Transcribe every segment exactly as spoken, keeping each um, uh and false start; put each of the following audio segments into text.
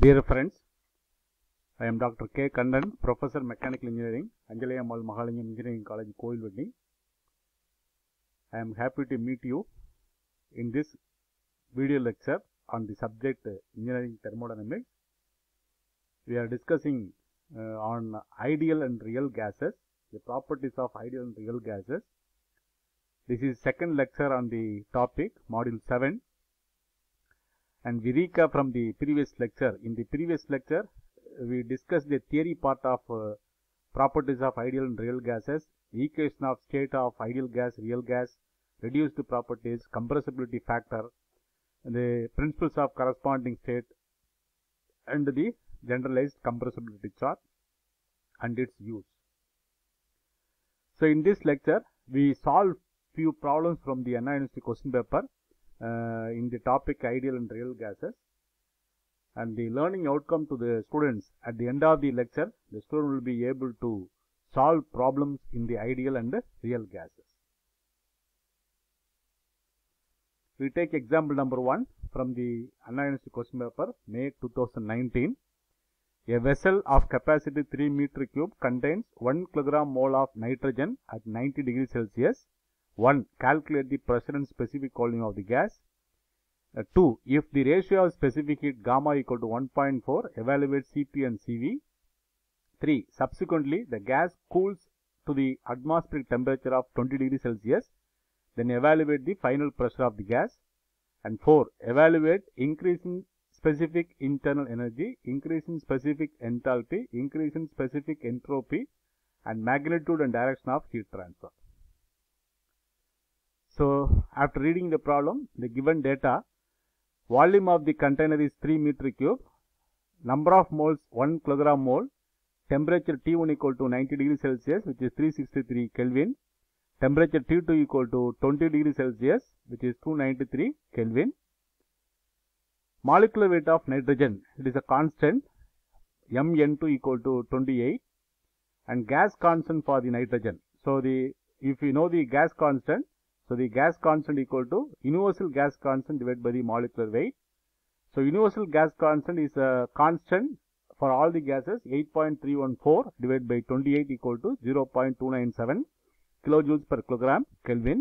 Dear friends, I am Doctor K. Kandan, Professor Mechanical Engineering, Anjalayammal Mahalingam Engineering College, Koilvadi. I am happy to meet you in this video lecture on the subject Engineering Thermodynamics. We are discussing uh, on ideal and real gases, the properties of ideal and real gases. This is second lecture on the topic, Module seven. And we recap from the previous lecture. In the previous lecture, we discussed the theory part of uh, properties of ideal and real gases, equation of state of ideal gas, real gas, reduced properties, compressibility factor, the principles of corresponding state, and the generalized compressibility chart and its use. So in this lecture, we solve few problems from the Anna University question paper uh, in the topic ideal and real gases. And the learning outcome to the students at the end of the lecture, the student will be able to solve problems in the ideal and the real gases. We take example number one from the Anna University question paper, May two thousand nineteen. A vessel of capacity three meter cube contains one kilogram mole of nitrogen at ninety degrees Celsius. one. Calculate the pressure and specific volume of the gas. Uh, two. If the ratio of specific heat gamma equal to one point four, evaluate C P and C V. three. Subsequently, the gas cools to the atmospheric temperature of twenty degrees Celsius. Then evaluate the final pressure of the gas. And four. Evaluate increase in specific internal energy, increase in specific enthalpy, increase in specific entropy, and magnitude and direction of heat transfer. So, after reading the problem, the given data, volume of the container is three meter cube, number of moles one kilogram mole, temperature T one equal to ninety degrees Celsius, which is three hundred sixty-three Kelvin, temperature T two equal to twenty degrees Celsius, which is two hundred ninety-three Kelvin. Molecular weight of nitrogen, it is a constant, M N two equal to twenty-eight, and gas constant for the nitrogen. So, the if you know the gas constant, so the gas constant equal to universal gas constant divided by the molecular weight. So, universal gas constant is a constant for all the gases, eight point three one four divided by twenty-eight equal to zero point two nine seven kilojoules per kilogram Kelvin.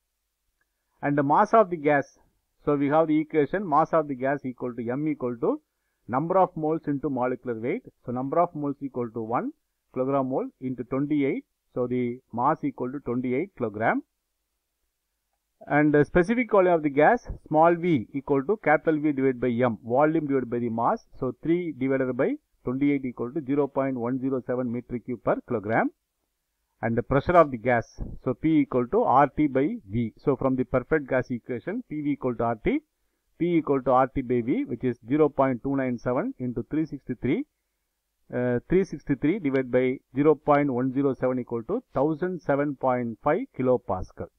And the mass of the gas, so we have the equation mass of the gas equal to M equal to number of moles into molecular weight. So, number of moles equal to one kilogram mole into twenty-eight. So, the mass equal to twenty-eight kilogram. And the specific volume of the gas, small v equal to capital V divided by M, volume divided by the mass. So, three divided by twenty-eight equal to zero point one zero seven meter cube per kilogram. And the pressure of the gas, so P equal to R T by V. So, from the perfect gas equation, P V equal to R T, P equal to R T by V, which is zero point two nine seven into three hundred sixty-three. Uh, three hundred sixty-three divided by zero point one zero seven equal to one thousand seven point five kilopascal.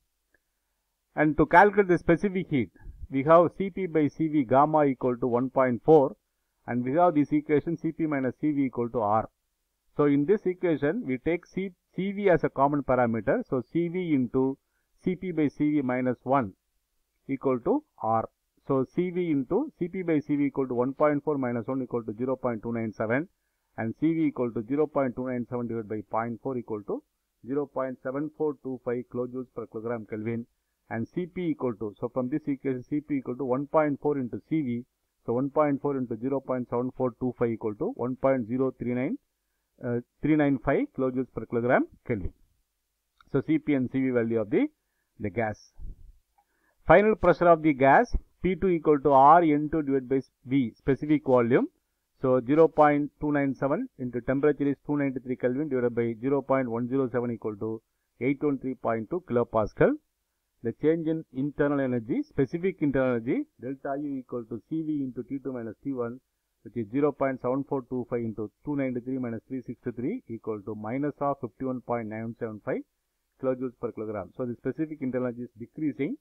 And to calculate the specific heat, we have C P by C V gamma equal to one point four, and we have this equation C P minus C V equal to R. So, in this equation, we take C, CV as a common parameter. So, C V into C P by C V minus one equal to R. So, C V into C P by C V equal to one point four minus one equal to zero point two nine seven, and C V equal to zero point two nine seven divided by zero point four equal to zero point seven four two five kilojoules per kilogram Kelvin, and C P equal to, so from this equation C P equal to one point four into C V, so one point four into zero point seven four two five equal to one point zero three nine five kilojoules per kilogram Kelvin. So, C P and C V value of the, the gas. Final pressure of the gas, P two equal to R N two divided by V, specific volume. So, zero point two nine seven into temperature is two hundred ninety-three Kelvin divided by zero point one zero seven equal to eight hundred twenty-three point two kilopascal. The change in internal energy, specific internal energy, delta U equal to C V into T two minus T one, which is zero point seven four two five into two hundred ninety-three minus three hundred sixty-three equal to minus of fifty-one point nine seven five kilojoules per kilogram. So, the specific internal energy is decreasing.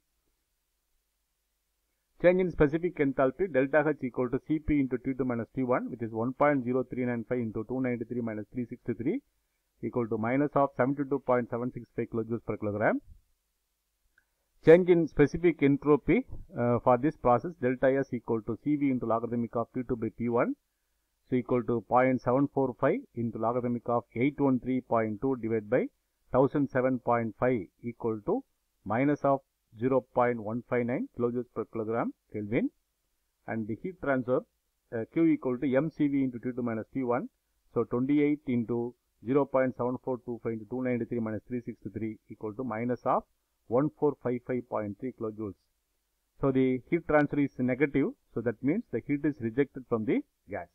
Change in specific enthalpy, delta H equal to C P into T two minus T one, which is one point zero three nine five into two hundred ninety-three minus three hundred sixty-three equal to minus of seventy-two point seven six five kilojoules per kilogram. change in specific entropy uh, for this process delta S equal to C V into logarithmic of T two by T one. So equal to zero point seven four five into logarithmic of eight hundred thirteen point two divided by one thousand seven point five equal to minus of zero point one five nine kilojoules per kilogram Kelvin, and the heat transfer uh, Q equal to M C V into T two minus T one. So twenty-eight into zero point seven four two five into two ninety-three minus three sixty-three equal to minus of one four five five point three kilojoules. So the heat transfer is negative, so that means the heat is rejected from the gas.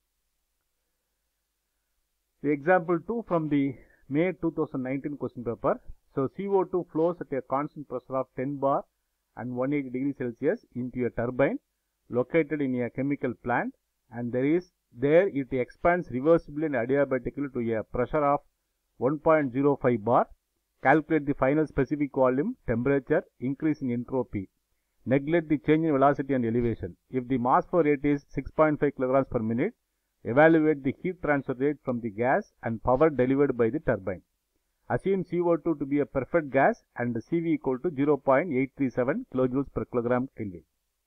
The example two from the May two thousand nineteen question paper. So C O two flows at a constant pressure of ten bar and one hundred eighty degrees Celsius into a turbine located in a chemical plant, and there is there it expands reversibly and adiabatically to a pressure of one point zero five bar. Calculate the final specific volume, temperature, increase in entropy. Neglect the change in velocity and elevation. If the mass flow rate is six point five kilograms per minute, evaluate the heat transfer rate from the gas and power delivered by the turbine. Assume C O two to be a perfect gas and C V equal to zero point eight three seven kilojoules per kilogram Kelvin.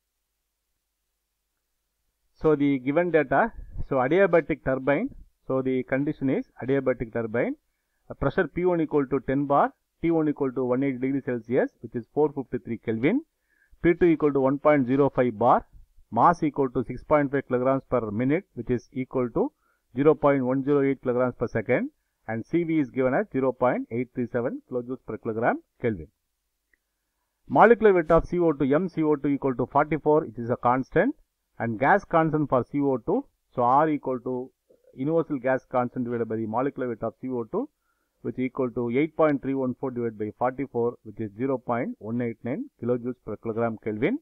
So the given data, so adiabatic turbine, so the condition is adiabatic turbine, uh, pressure P one equal to ten bar, T one equal to one hundred eighty degrees Celsius, which is four hundred fifty-three Kelvin, P two equal to one point zero five bar, mass equal to six point five kilograms per minute, which is equal to zero point one zero eight kilograms per second, and C V is given as zero point eight three seven kilojoules per kilogram Kelvin. Molecular weight of C O two, M C O two equal to forty-four, which is a constant, and gas constant for C O two, so R equal to universal gas constant divided by the molecular weight of C O two, which is equal to eight point three one four divided by forty-four, which is zero point one eight nine kilojoules per kilogram Kelvin.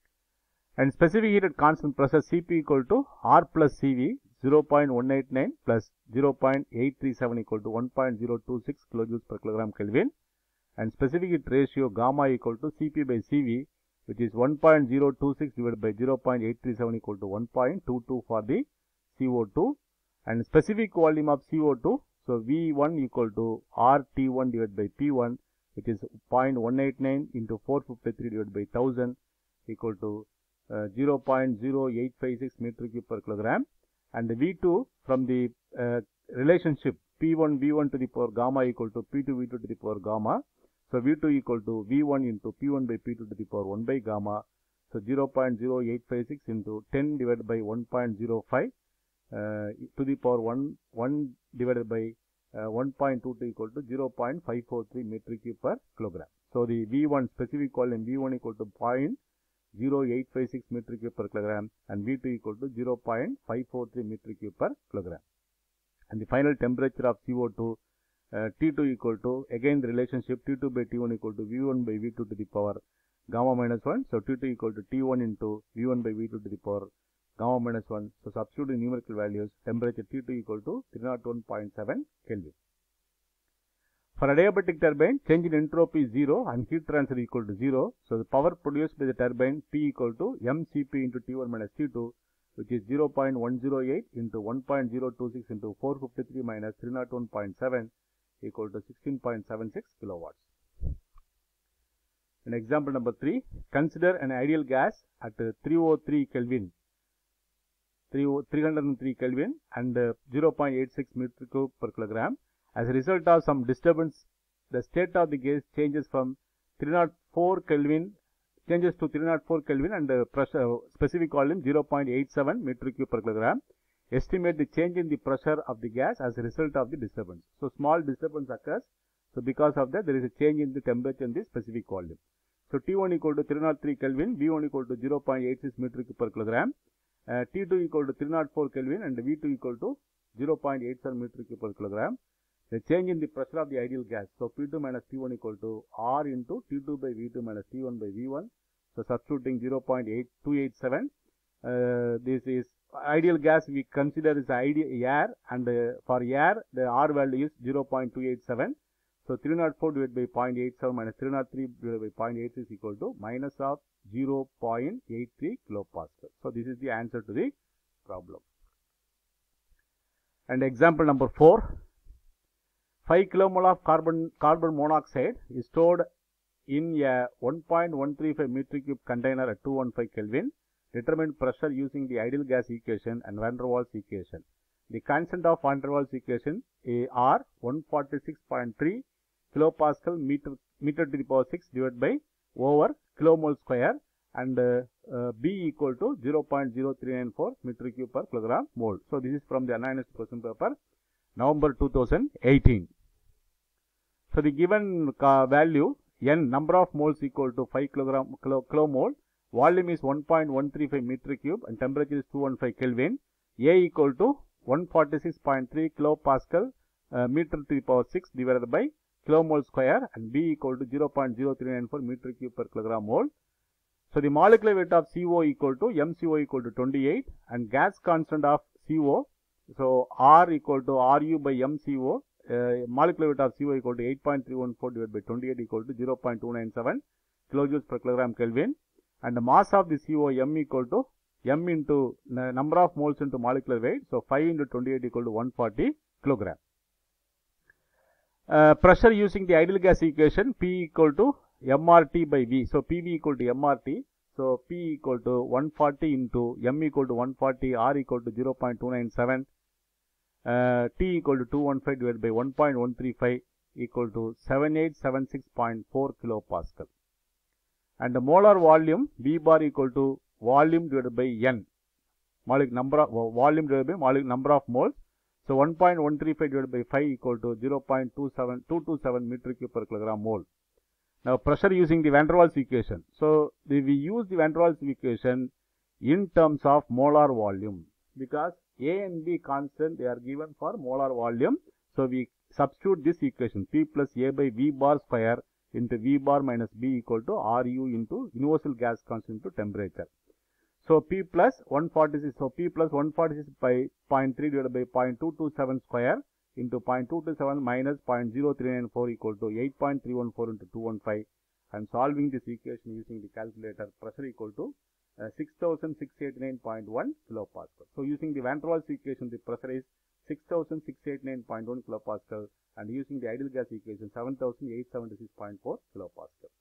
And specific heated constant pressure C P equal to R plus C V, zero point one eight nine plus zero point eight three seven equal to one point zero two six kilojoules per kilogram Kelvin, and specific heat ratio gamma equal to C P by C V, which is one point zero two six divided by zero point eight three seven equal to one point two two for the C O two, and specific volume of C O two, so V one equal to R T one divided by P one, which is zero point one eight nine into four hundred fifty-three divided by one thousand equal to uh, zero point zero eight five six meter cube per kilogram, and the V two from the uh, relationship P one V one to the power gamma equal to P two V two to the power gamma. So V two equal to V one into P one by P two to the power one by gamma. So zero point zero eight five six into ten divided by one point zero five uh, to the power one, one divided by uh, one point two two equal to zero point five four three meter cube per kilogram. So the V one specific volume V one equal to zero point zero eight five six meter cube per kilogram, and V two equal to zero point five four three meter cube per kilogram. And the final temperature of C O two, uh, T two equal to, again the relationship T two by T one equal to V one by V two to the power gamma minus one. So T two equal to T one into V one by V two to the power gamma minus one. So substitute in numerical values, temperature T two equal to three oh one point seven Kelvin. For adiabatic turbine, change in entropy is zero and heat transfer equal to zero. So the power produced by the turbine P equal to M C P into T one minus T two, which is zero point one zero eight into one point zero two six into four hundred fifty-three minus three oh one point seven equal to sixteen point seven six kilowatts. In example number three, consider an ideal gas at three hundred three Kelvin, three hundred three Kelvin and zero point eight six meter cube per kilogram. As a result of some disturbance, the state of the gas changes from three oh four Kelvin changes to three oh four Kelvin and uh, pressure specific volume zero point eight seven meter cube per kilogram. Estimate the change in the pressure of the gas as a result of the disturbance. So small disturbance occurs. So because of that, there is a change in the temperature in the specific volume. So T one equal to three oh three Kelvin, V one equal to zero point eight six meter cube per kilogram, uh, T two equal to three oh four Kelvin and V two equal to zero point eight seven meter cube per kilogram. The change in the pressure of the ideal gas. So P two minus P one equal to R into T two by V two minus T one by V one. So substituting zero point eight two eight seven. Uh, this is ideal gas we consider is ideal air, and uh, for air the R value is zero point two eight seven. So three oh four divided by zero point eight seven minus three oh three divided by zero point eight six equal to minus of zero point eight three kilopascal. So this is the answer to the problem. And example number four. five kilomole of carbon carbon monoxide is stored in a one point one three five meter cube container at two hundred fifteen Kelvin. Determine pressure using the ideal gas equation and van der Waals equation. The constant of van der Waals equation are one forty-six point three kilopascal meter meter to the power six divided by over kilomole square, and uh, uh, B equal to zero point zero three nine four meter cube per kilogram mole. So this is from the unannounced question paper, November two thousand eighteen. So the given uh, value N, number of moles equal to five kilogram kilo, kilomole, volume is one point one three five meter cube, and temperature is two hundred fifteen Kelvin. A equal to one forty-six point three kilopascal uh, meter to the power six divided by kilomole square, and B equal to zero point zero three nine four meter cube per kilogram mole. So the molecular weight of C O equal to M C O equal to twenty-eight, and gas constant of C O, so R equal to R U by M C O, uh, molecular weight of C O equal to eight point three one four divided by twenty-eight equal to zero point two nine seven kilojoules per kilogram Kelvin, and the mass of the C O M equal to M into uh, number of moles into molecular weight, so five into twenty-eight equal to one hundred forty kilogram. Uh, pressure using the ideal gas equation, P equal to M R T by V. So P V equal to M R T. So P equal to one hundred forty into M equal to one hundred forty, R equal to zero point two nine seven, uh, T equal to two hundred fifteen divided by one point one three five equal to seven eight seven six point four kilopascal. And the molar volume, V bar equal to volume divided by N, molecular number of volume divided by molecular number of moles. So one point one three five divided by five equal to zero point two seven two two seven meter cube per kilogram mole. Now pressure using the van der Waals equation. So the, we use the van der Waals equation in terms of molar volume, because A and B constant they are given for molar volume. So we substitute this equation, P plus A by V bar square into V bar minus B equal to R U into universal gas constant into temperature. So P plus one forty-six, so P plus one forty-six by zero point three divided by zero point two two seven square into zero point two two seven minus zero point zero three nine four equal to eight point three one four into two hundred fifteen. And solving this equation using the calculator, pressure equal to uh, six thousand six hundred eighty-nine point one kilopascal. So using the van der Waals equation, the pressure is six thousand six hundred eighty-nine point one kilopascal, and using the ideal gas equation seven thousand eight hundred seventy-six point four kilopascal.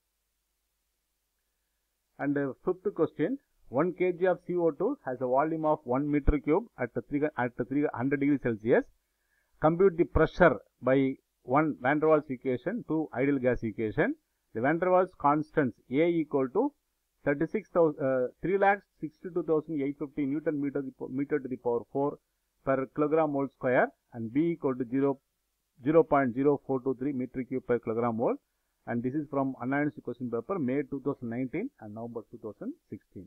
And the fifth question, one kilogram of C O two has a volume of one meter cube at three at three hundred degrees Celsius. Compute the pressure by one van der Waals equation, two ideal gas equation. The van der Waals constants A equal to thirty-six thousand uh, three lakh sixty-two thousand eight hundred fifty Newton meter meter to the power four per kilogram mole square, and B equal to zero point zero four two three meter cube per kilogram mole. And this is from unannounced question paper, May two thousand nineteen and November two thousand sixteen.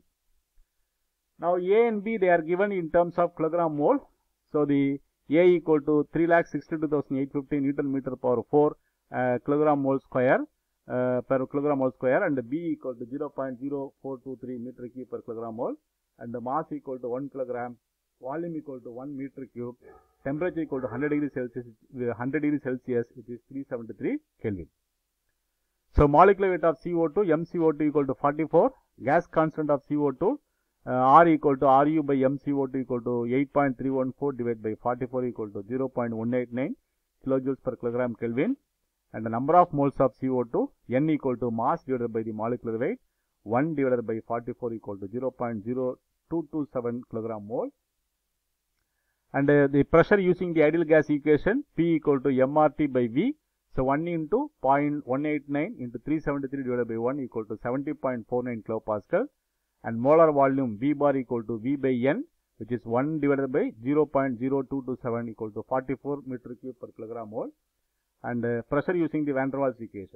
Now A and B they are given in terms of kilogram mole. So the A equal to three lakh sixty-two thousand eight hundred fifty Newton meter power four uh, kilogram mole square uh, per kilogram mole square, and B equal to zero point zero four two three meter cube per kilogram mole, and the mass equal to one kilogram, volume equal to one meter cube, temperature equal to one hundred degrees Celsius, one hundred degrees Celsius, which is three hundred seventy-three Kelvin. So molecular weight of C O two, M C O two equal to forty-four, gas constant of C O two, uh, R equal to R U by M C O two equal to eight point three one four divided by forty-four equal to zero point one eight nine kilojoules per kilogram Kelvin, and the number of moles of C O two, N equal to mass divided by the molecular weight, one divided by forty-four equal to zero point zero two two seven kilogram mole. And uh, the pressure using the ideal gas equation, P equal to M R T by V. So one into zero point one eight nine into three hundred seventy-three divided by one equal to seventy point four nine kilopascal, and molar volume V bar equal to V by N, which is one divided by zero point zero two two seven equal to forty-four meter cube per kilogram mole, and uh, pressure using the van der Waals equation.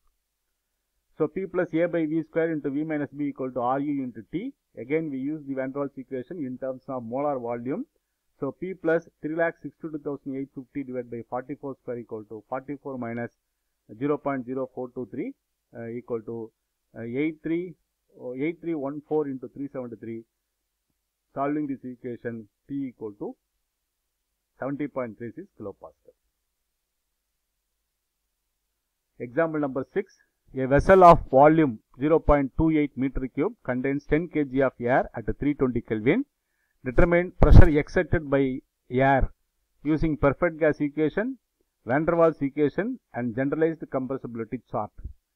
So P plus A by V square into V minus B equal to R U into T. Again we use the van der Waals equation in terms of molar volume. So P plus three lakh sixty-two thousand eight hundred fifty divided by forty-four square equal to forty-four minus zero point zero four two three uh, equal to uh, eight three one four into three hundred seventy-three. Solving this equation, P equal to seventy point three six kilopascal. Example number six. A vessel of volume zero point two eight meter cube contains ten kilograms of air at three hundred twenty Kelvin. Determine pressure exerted by air using perfect gas equation, van der Waals equation, and generalized compressibility chart.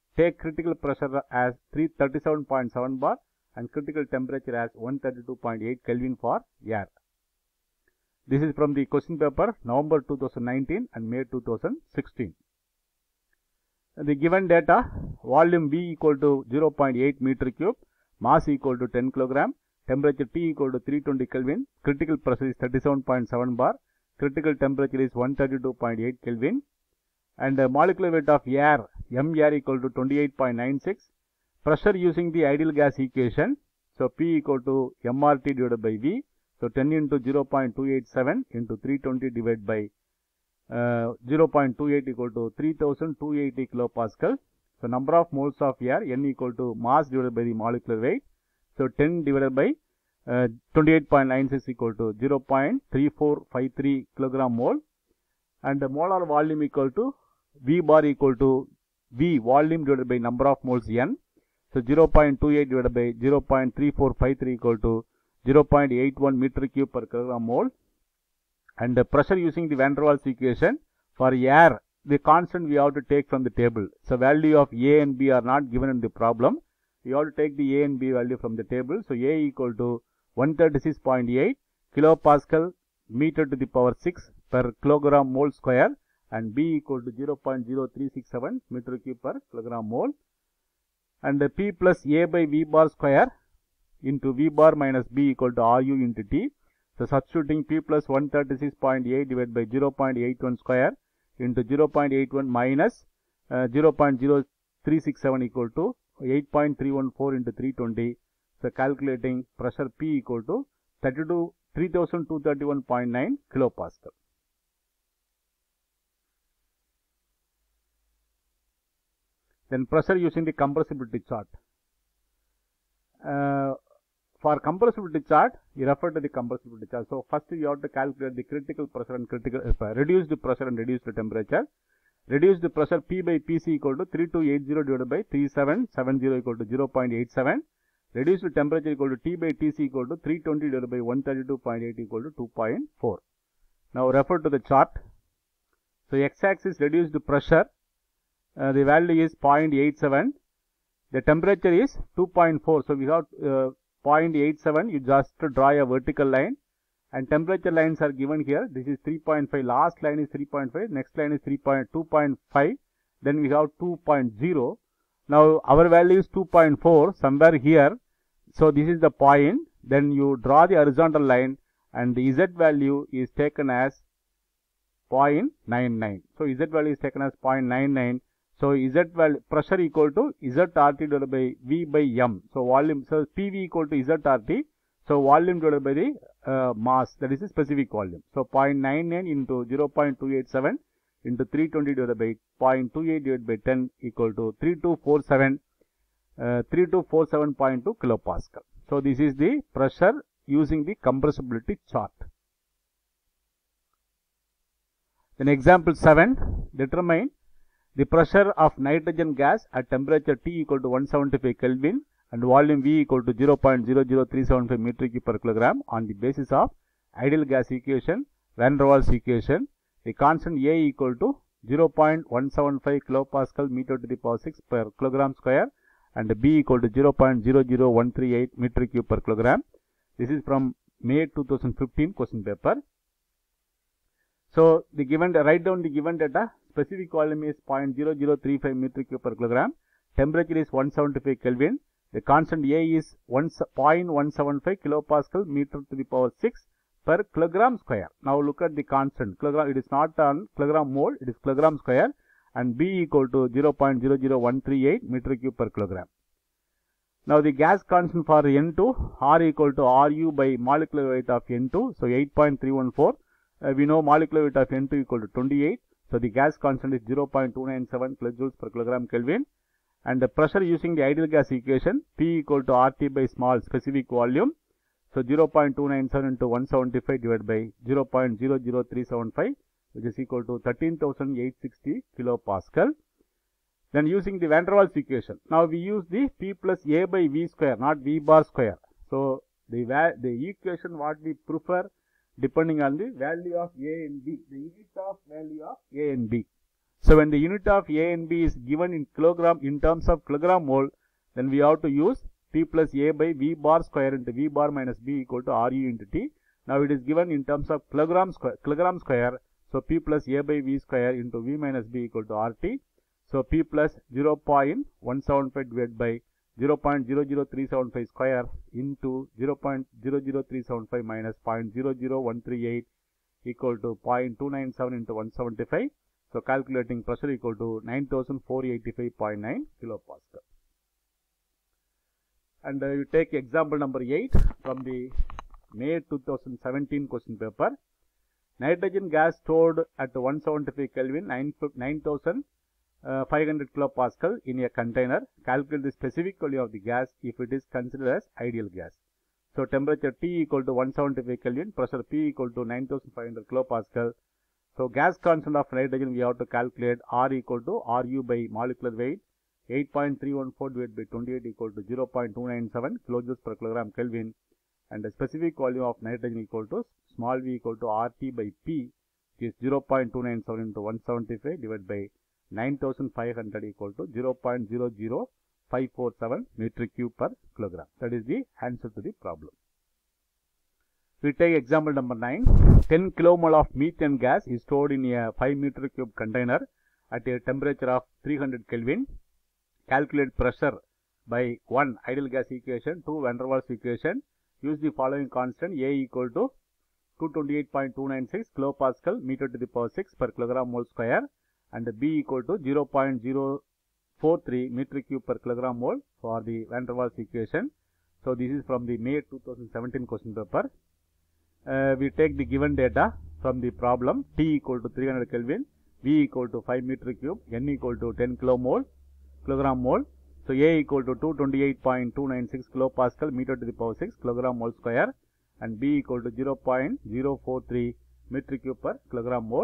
take critical pressure as three thirty-seven point seven bar and critical temperature as one thirty-two point eight Kelvin for air. This is from the question paper November two thousand nineteen and May two thousand sixteen. The given data, volume V equal to zero point eight meter cube, mass equal to ten kilogram, temperature T equal to three hundred twenty Kelvin, critical pressure is thirty-seven point seven bar, critical temperature is one thirty-two point eight Kelvin, and the molecular weight of air, M air equal to twenty-eight point nine six, pressure using the ideal gas equation, so P equal to M R T divided by V, so ten into zero point two eight seven into three hundred twenty divided by uh, zero point two eight equal to three thousand two hundred eighty kilopascal. So number of moles of air, N equal to mass divided by the molecular weight, so ten divided by uh, twenty-eight point nine six equal to zero point three four five three kilogram mole, and the molar volume equal to V bar equal to V volume divided by number of moles N, so zero point two eight divided by zero point three four five three equal to zero point eight one meter cube per kilogram mole, and the pressure using the Van der Waals equation for air, the constant we have to take from the table. So value of A and B are not given in the problem. We have to take the A and B value from the table. So A equal to one thirty-six point eight kilopascal meter to the power six per kilogram mole square, and B equal to zero point zero three six seven meter cube per kilogram mole, and the P plus A by V bar square into V bar minus B equal to R U into T. So substituting P plus one thirty-six point eight divided by zero point eight one square into zero point eight one minus uh, zero point zero three six seven equal to eight point three one four into three hundred twenty. So calculating pressure P equal to three thousand two hundred thirty-one point nine kilopascal. Then pressure using the compressibility chart. Uh, for compressibility chart, you refer to the compressibility chart. So first you have to calculate the critical pressure and critical uh, reduce the pressure and reduce the temperature. Reduce the pressure P by P C equal to three two eight zero divided by three seven seven zero equal to zero point eight seven. Reduce the temperature equal to T by T C equal to three twenty divided by one thirty-two point eight equal to two point four. Now refer to the chart. So x-axis reduced pressure. Uh, the value is zero point eight seven. The temperature is two point four. So we have uh, zero point eight seven. You just draw a vertical line, and temperature lines are given here. This is three point five. Last line is three point five. Next line is two point five. Then we have two point zero. Now our value is two point four somewhere here. So this is the point. Then you draw the horizontal line, and the Z value is taken as zero point nine nine. So Z value is taken as zero point nine nine. So Z value pressure equal to Z R T divided by V by M. So volume, so P V equal to Z R T. So volume divided by the uh, mass, that is the specific volume. So zero point nine nine into zero point two eight seven into three twenty divided by zero point two eight divided by ten equal to three two four seven, uh, three two four seven point two kilopascal. So this is the pressure using the compressibility chart. Then example seven, determine the pressure of nitrogen gas at temperature T equal to one seventy-five Kelvin and volume V equal to zero point zero zero three seven five meter cube per kilogram on the basis of ideal gas equation, Van der Waals equation. The constant A equal to zero point one seven five kilopascal meter to the power six per kilogram square, and B equal to zero point zero zero one three eight meter cube per kilogram. This is from May two thousand fifteen question paper. So the given, write down the given data. Specific volume is zero point zero zero three five meter cube per kilogram. Temperature is one seventy-five Kelvin. The constant A is zero point one seven five kilopascal meter to the power six per kilogram square. Now look at the constant. Kilogram, it is not on kilogram mole, it is kilogram square, and B equal to zero point zero zero one three eight meter cube per kilogram. Now the gas constant for N two, R equal to R U by molecular weight of N two, so eight point three one four. Uh, we know molecular weight of N two equal to twenty-eight. So the gas constant is zero point two nine seven kilojoules per kilogram Kelvin, and the pressure using the ideal gas equation, P equal to R T by small specific volume. So zero point two nine seven into one seventy-five divided by zero point zero zero three seven five, which is equal to thirteen thousand eight hundred sixty kilopascal. Then using the Van der Waals equation, now we use the P plus A by V square, not V bar square. So the the equation what we prefer depending on the value of A and B, the unit of value of A and B. So when the unit of A and B is given in kilogram in terms of kilogram mole, then we have to use T plus A by V bar square into V bar minus B equal to R U into T. Now it is given in terms of kilogram square, kilogram square. So P plus A by V square into V minus B equal to R T. So P plus zero point one seven five divided by zero point zero zero three seven five square into zero point zero zero three seven five minus zero point zero zero one three eight equal to zero point two nine seven into one seventy-five. So calculating pressure equal to nine thousand four hundred eighty-five point nine kilopascal. And uh, you take example number eight from the May two thousand seventeen question paper. Nitrogen gas stored at one seventy-five Kelvin, nine thousand five hundred kilopascal in a container. Calculate the specific value of the gas if it is considered as ideal gas. So temperature T equal to one seventy-five Kelvin, pressure P equal to nine thousand five hundred kilopascal. So gas constant of nitrogen we have to calculate R equal to R U by molecular weight, eight point three one four divided by twenty-eight equal to zero point two nine seven kilojoules per kilogram Kelvin, and the specific volume of nitrogen equal to small v equal to R T by P, which is zero point two nine seven into one seventy-five divided by nine thousand five hundred equal to zero point zero zero five four seven meter cube per kilogram. That is the answer to the problem. We take example number nine. ten kilomole of methane gas is stored in a five meter cube container at a temperature of three hundred Kelvin. Calculate pressure by one ideal gas equation, two van der Waals equation. Use the following constant: A equal to two hundred twenty-eight point two nine six kilopascal meter to the power six per kilogram mole square, and B equal to zero point zero four three meter cube per kilogram mole for the van der Waals equation. So this is from the May two thousand seventeen question paper. Uh, we take the given data from the problem. T equal to three hundred Kelvin, V equal to five meter cube, N equal to ten kilomole, kilogram mole. So A equal to two hundred twenty-eight point two nine six kilopascal meter to the power six kilogram mole square, and B equal to zero point zero four three meter cube per kilogram mole.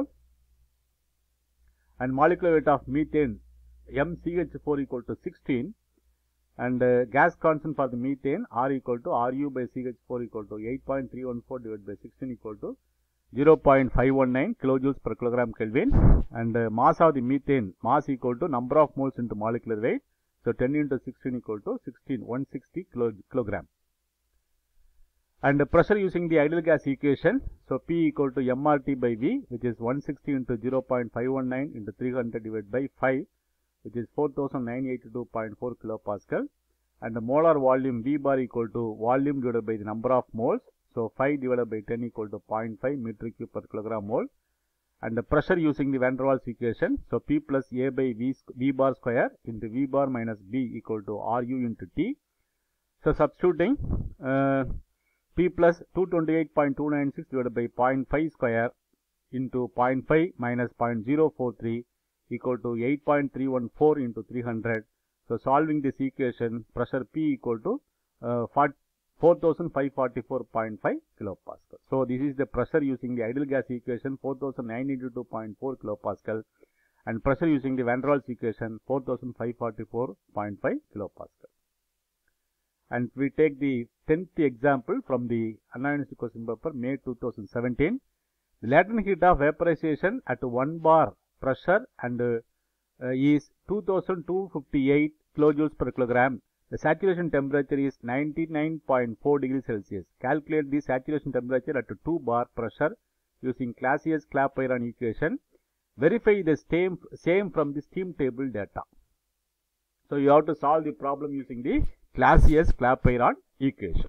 And molecular weight of methane M C H four equal to sixteen, and uh, gas constant for the methane R equal to R U by C H four equal to eight point three one four divided by sixteen equal to zero point five one nine kilojoules per kilogram Kelvin, and uh, mass of the methane mass equal to number of moles into molecular weight. So ten into sixteen equal to sixteen, one hundred sixty kilo, kilogram. And uh, pressure using the ideal gas equation. So P equal to M R T by V, which is one hundred sixty into zero point five one nine into three hundred divided by five, which is four thousand nine hundred eighty-two point four kilopascal, and the molar volume V bar equal to volume divided by the number of moles. So five divided by ten equal to zero point five meter cube per kilogram mole, and the pressure using the van der Waals equation. So P plus A by V, V bar square into V bar minus B equal to R U into T. So substituting uh, P plus two hundred twenty-eight point two nine six divided by zero point five square into zero point five minus zero point zero four three equal to eight point three one four into three hundred. So solving this equation, pressure P equal to uh, four thousand five hundred forty-four point five kilopascal. So this is the pressure using the ideal gas equation, four thousand nine hundred eighty-two point four kilopascal, and pressure using the van der Waals equation, four thousand five hundred forty-four point five kilopascal. And we take the tenth example from the Anna University question paper, May two thousand seventeen. The latent heat of vaporization at one bar pressure and uh, uh, is two thousand two hundred fifty-eight kilojoules per kilogram. The saturation temperature is ninety-nine point four degrees Celsius. Calculate the saturation temperature at two bar pressure using Clapeyron equation. Verify the same, same from the steam table data. So you have to solve the problem using the Clapeyron equation.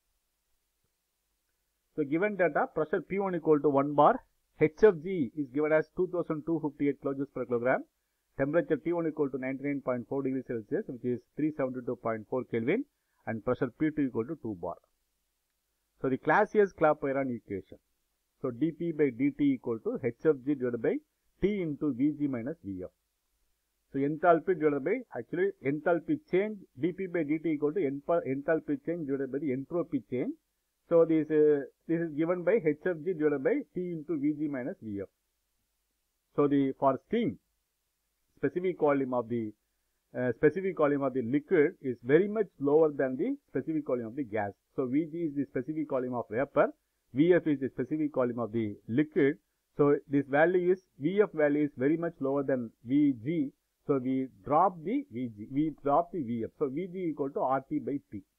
So given data, pressure P one equal to one bar, H F G is given as two thousand two hundred fifty-eight kilojoules per kilogram, temperature T one equal to ninety-nine point four degrees Celsius, which is three hundred seventy-two point four Kelvin, and pressure P two equal to two bar. So the Clapeyron equation. So dP by dt equal to H F G divided by T into Vg minus Vf. So enthalpy divided by, actually enthalpy change, dP by dt equal to enthalpy change divided by the entropy change. So this uh, this is given by H F G divided by T into Vg minus Vf. So the for steam, specific volume of the uh, specific volume of the liquid is very much lower than the specific volume of the gas. So Vg is the specific volume of vapor, Vf is the specific volume of the liquid. So this value is, V F value is very much lower than V G. So we drop the V G, we drop the V F. So V G equal to R T by P.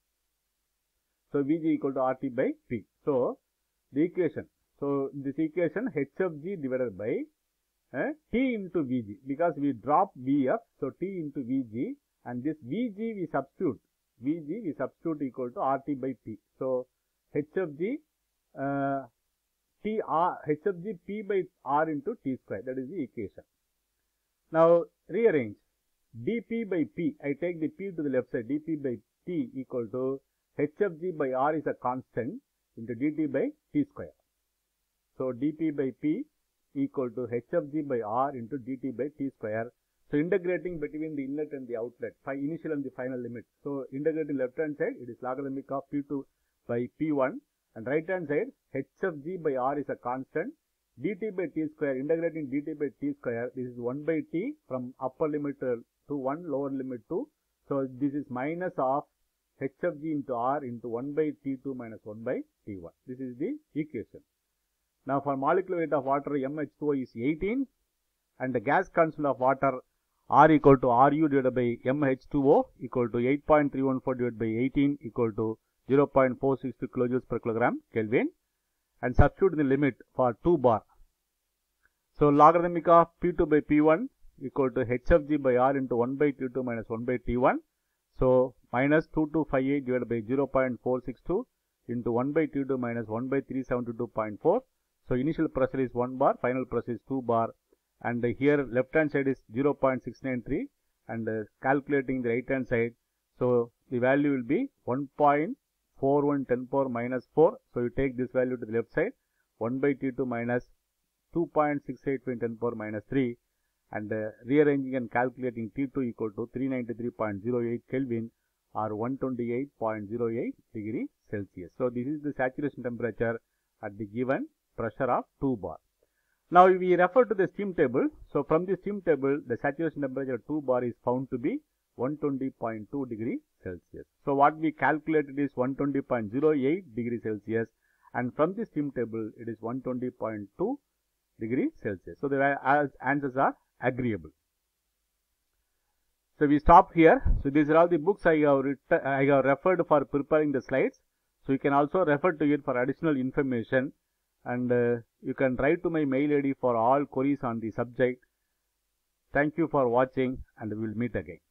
So V G equal to R T by P. So the equation, so this equation H of G divided by uh, T into V G, because we drop V F, so T into V G, and this V G we substitute, V G we substitute equal to R T by P. So H of G uh, T R, H of G P by R into T square, that is the equation. Now rearrange, dP by P, I take the P to the left side, dP by T equal to H of G by R is a constant into dt by T square. So dP by P equal to H of G by R into dt by T square. So integrating between the inlet and the outlet, initial and the final limit. So integrating left hand side, it is logarithmic of P two by P one, and right hand side H of G by R is a constant, dt by T square, integrating dt by T square, this is one by T from upper limit to one, lower limit two. So this is minus of H of G into R into one by T two minus one by T one. This is the equation. Now for molecular weight of water, M H two O is eighteen, and the gas constant of water R equal to Ru divided by M H two O equal to eight point three one four divided by eighteen equal to zero point four six two kilojoules per kilogram Kelvin, and substitute the limit for two bar. So logarithmic of P two by P one equal to H of G by R into one by T two minus one by T one. So minus two two five eight divided by zero point four six two into one by T two minus one by three seventy-two point four. So initial pressure is one bar, final pressure is two bar, and here left hand side is zero point six nine three, and uh, calculating the right hand side, so the value will be one point four one ten power minus four. So you take this value to the left side, one by T two minus two point six eight ten power minus three, and uh, rearranging and calculating T two equal to three ninety-three point zero eight Kelvin or one twenty-eight point zero eight degree Celsius. So this is the saturation temperature at the given pressure of two bar. Now we refer to the steam table. So from the steam table, the saturation temperature at two bar is found to be one twenty point two degree Celsius. So what we calculated is one twenty point zero eight degree Celsius, and from the steam table it is one twenty point two degree Celsius. So the answers are agreeable. So we stop here. So these are all the books I have written, I have referred for preparing the slides. So you can also refer to it for additional information, and uh, you can write to my mail I D for all queries on the subject. Thank you for watching, and we will meet again.